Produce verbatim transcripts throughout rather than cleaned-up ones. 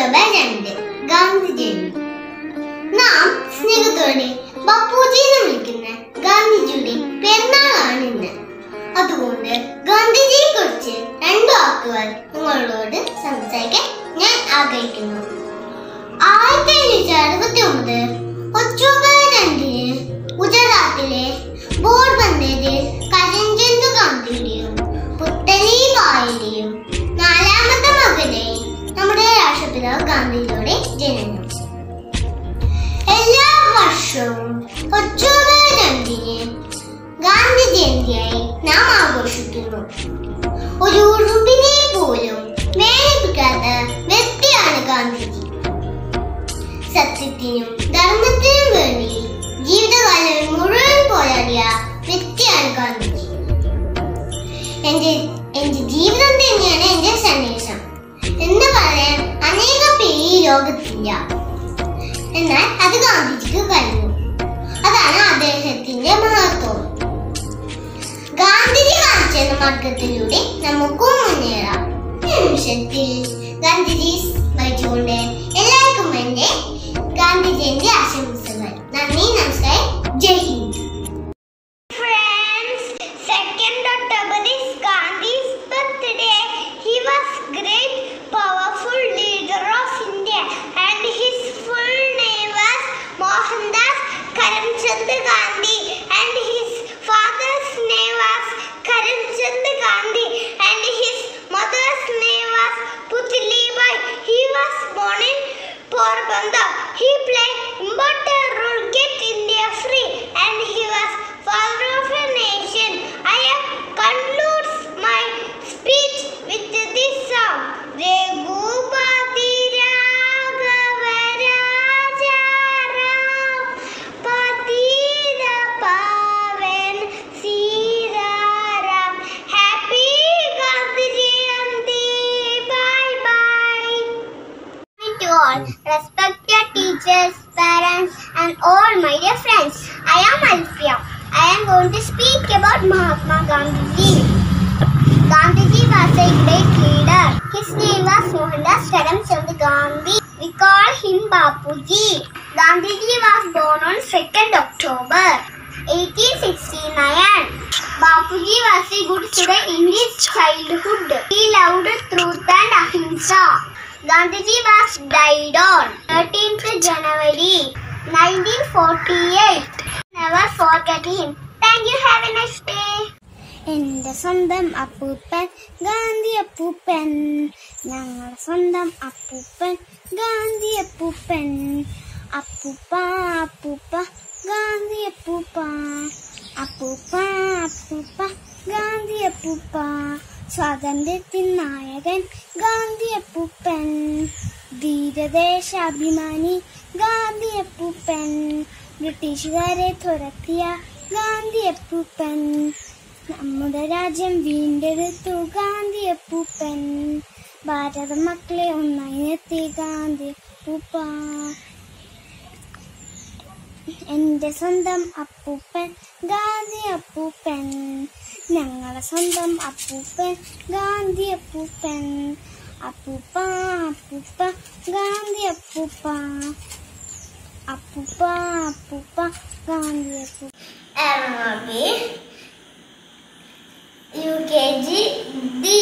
October രണ്ട് ഗാന്ധി ജയന്തി. നാം സ്നേഹത്തോടെ ബാപ്പുജി എന്ന് വിളിക്കുന്ന ഗാന്ധിജിയുടെ പെരുന്നാളാണ് ഇന്ന്. അതുകൊണ്ട് ഗാന്ധിജിയെ കുറിച്ച് രണ്ടു വാക്കുകൾ നിങ്ങളോട് സംസാരിക്കാൻ ഞാൻ ആഗ്രഹിക്കുന്നു. ആയിരത്തി അഞ്ഞൂറ്റി അറുപത്തി ഒമ്പത് ഒക്ടോബർ രണ്ടിന് ഗുജറാത്തിലെ പോർബന്ദറിൽ കരംചന്ദ് ഗാന്ധിയുടെയും പുത്തലിബായിയുടെയും നാലാമത്തെ മകനായി നമ്മുടെ രാഷ്ട്രപിതാവ് ഗാന്ധിജിയുടെ ജനനം. എല്ലാ വർഷവും ഒക്ടോബർ രണ്ടിന് ഗാന്ധി ജയന്തിയായി നാം ആഘോഷിക്കുന്നു. ഒരു ഉറുമ്പിനെ പോലും വേദനിപ്പിക്കാത്ത വ്യക്തിയാണ് ഗാന്ധിജി. സത്യത്തിനും ധർമ്മത്തിനും വേണ്ടി ജീവിതകാലം മുഴുവൻ പോരാടിയ വ്യക്തിയാണ് ഗാന്ധിജി. എന്റെ എന്റെ ജീവിതം തന്നെയാണ് എന്റെ സന്ദേശം എന്ന് പറയാൻ അനേക പേര് ഈ ലോകത്തില്ല. എന്നാൽ അത് ഗാന്ധിജിക്ക് കഴിഞ്ഞു. അതാണ് അദ്ദേഹത്തിന്റെ മഹത്വം. ഗാന്ധിജി കാണിച്ച മാർഗത്തിലൂടെ നമുക്കും മുന്നേറാം. നിമിഷത്തിൽ ഗാന്ധിജി സ്മരിച്ചുകൊണ്ട് എല്ലാവർക്കും എന്റെ ഗാന്ധി ജയന്തി ആശംസകൾ. നന്ദി, നമസ്കാരം, ജയ് Hind. Friends, second October is Gandhi's birthday. He was great, powerful leader of India, and his full name was Mohandas Karamchand Gandhi, and his father's name was Karamchand Gandhi, and his mother's name was Putlibai. He was born in Porbandar. He played important role to get India free, and he was father of a nation. I conclude my speech with this song. Raghupati Raghava Raja Ram Patita Pavan Sita Ram. Happy Gandhi Jayanti. Bye bye. To all respected teachers, parents, and all my dear friends, I am Alfia. I am going to speak about Mahatma Gandhi. Gandhiji was a great leader. His name was Mohandas Karamchand Gandhi. We call him Bapuji. Gandhiji was born on second October eighteen sixty-nine. Bapuji was a good student in his childhood. He loved truth and ahimsa. Gandhiji was died on thirteenth January nineteen forty-eight. Never forget him. Thank you. Have a nice day. എന്റെ സ്വന്തം അപ്പൂപ്പൻ ഗാന്ധി അപ്പൂപ്പൻ, ഞങ്ങളുടെ സ്വന്തം അപ്പൂപ്പൻ ഗാന്ധി അപ്പൂപ്പൻ. അപ്പൂപ്പ അപ്പൂപ്പ ഗാന്ധി അപ്പൂപ്പ, അപ്പൂപ്പ അപ്പൂപ്പ ഗാന്ധി അപ്പൂപ്പ. സ്വാതന്ത്ര്യത്തിൻ നായകൻ ഗാന്ധി അപ്പൂപ്പൻ, ധീരദേശാഭിമാനി ഗാന്ധി അപ്പൂപ്പൻ. ബ്രിട്ടീഷുകാരെ തുരത്തിയ ഗാന്ധി അപ്പൂപ്പൻ, നമ്മുടെ രാജ്യം വീണ്ടെടുത്തു ഗാന്ധി അപ്പൂപ്പൻ. ഭാരത മക്കളെ ഒന്നായി നിർത്തി ഗാന്ധി അപ്പൂപ്പ. എന്റെ സ്വന്തം അപ്പൂപ്പൻ ഗാന്ധി അപ്പൂപ്പൻ, ഞങ്ങളുടെ സ്വന്തം അപ്പൂപ്പൻ ഗാന്ധി അപ്പൂപ്പൻ. അപ്പൂപ്പ അപ്പൂപ്പ ഗാന്ധി അപ്പൂപ്പ, അപ്പൂപ്പ അപ്പൂപ്പ ഗാന്ധി അപ്പൂപ്പ. യു കെ ജി ഡി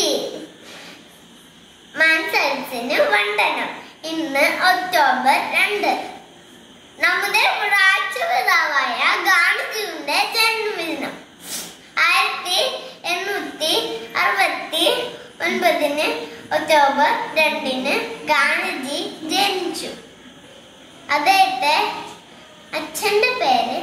മത്സരത്തിന് വന്ദനം. ഇന്ന് ഒക്ടോബർ രണ്ട് നമ്മുടെ രാഷ്ട്രപിതാവായ ഗാന്ധിജിയുടെ ജന്മദിനം. ആയിരത്തി എണ്ണൂറ്റി അറുപത്തി ഒൻപതിന് ഒക്ടോബർ രണ്ടിന് ഗാന്ധിജി ജനിച്ചു. അദ്ദേഹത്തെ അച്ഛൻ്റെ പേര്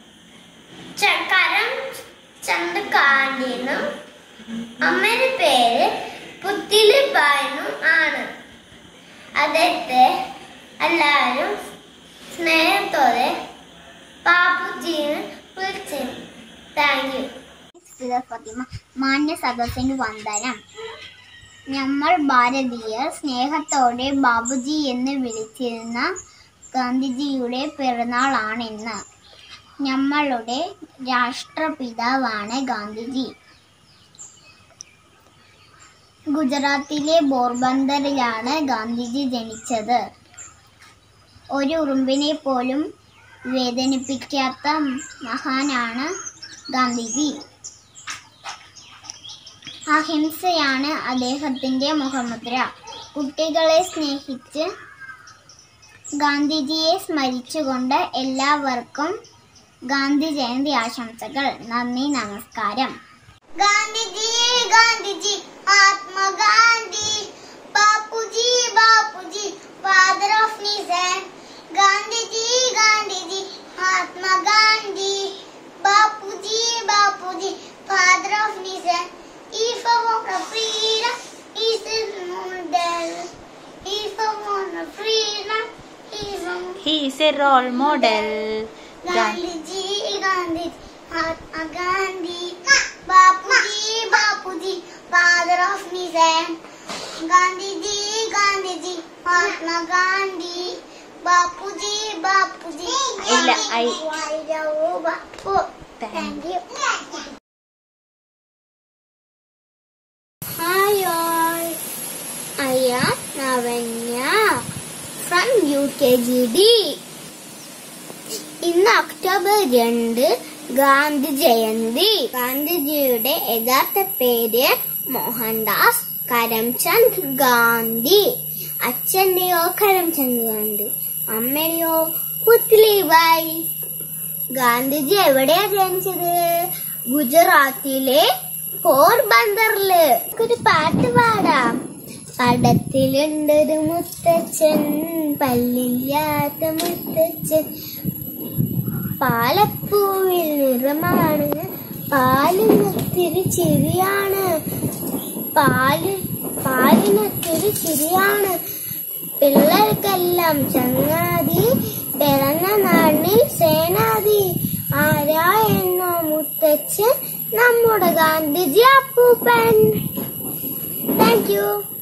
കരംചന്ദ് ഗാന്ധി എന്നും അമ്മയുടെ പേര് പുത്ലിബായിനും ആണ്. അദ്ദേഹത്തെ എല്ലാവരും സ്നേഹത്തോടെ ബാപ്പുജിന്ന് വിളിച്ചിരുന്നു. Thank you. മാന്യ സദസ്സിന് വന്ദനം. നമ്മൾ ഭാരതീയർ സ്നേഹത്തോടെ ബാബുജി എന്ന് വിളിച്ചിരുന്ന ഗാന്ധിജിയുടെ പിറന്നാളാണിന്ന്. നമ്മളുടെ രാഷ്ട്രപിതാവാണ് ഗാന്ധിജി. ഗുജറാത്തിലെ പോർബന്തറിലാണ് ഗാന്ധിജി ജനിച്ചത്. ഒരു ഉറുമ്പിനെ പോലും വേദനിപ്പിക്കാത്ത മഹാനാണ് ഗാന്ധിജി. അഹിംസയാണ് അദ്ദേഹത്തിൻ്റെ മുഖമുദ്ര. കുട്ടികളെ സ്നേഹിച്ച് ഗാന്ധിജിയെ സ്മരിച്ചുകൊണ്ട് എല്ലാവർക്കും ഗാന്ധി ജയന്തി ആശംസകൾ. നന്ദി, നമസ്കാരം. Gandhiji Gandhiji Mahatma Gandhi, Bapuji Bapuji father of nation. Gandhiji Gandhiji Mahatma Gandhi, Bapuji Bapuji father of nation. If I want a freedom, he's a model. If I want a freedom, he's a he's a role model. Gandhiji, Gandhiji, Mahatma Gandhi, Bapuji, Bapuji, father of Nizam. Gandhiji, Gandhiji, Mahatma Gandhi, Bapuji, Bapuji. Illa, I. Thank you. Hi all, I am Navanya from U K G D. ഇന്ന് October രണ്ട് ഗാന്ധി ജയന്തി. ഗാന്ധിജിയുടെ യഥാർത്ഥ പേര് മോഹൻദാസ് കരംചന്ദ് ഗാന്ധി. അച്ഛന്റെയോ കരംചന്ദ് ഗാന്ധി, അമ്മയോ പുത്ലിബായി. ഗാന്ധിജി എവിടെയാ ജനിച്ചത്? ഗുജറാത്തിലെ പോർബന്തറില്. ഒരു പാട്ട് പാടാം. പടത്തിലുണ്ടൊരു മുത്തച്ഛൻ, പല്ലില്ലാത്ത മുത്തച്ഛൻ, പാലപ്പൂവിൽ നിറമാണ്, പാലിനൊത്തിരി ചിരിയാണ്, പാല് പാലിനൊത്തിരി ചിരിയാണ്, പിള്ളേർക്കെല്ലാം ചങ്ങാതി, പിറന്ന നാടിൽ സേനാതി. ആരായെന്നോ മുത്തച്ഛൻ, നമ്മുടെ ഗാന്ധിജി അപ്പൂപ്പൻ. Thank U.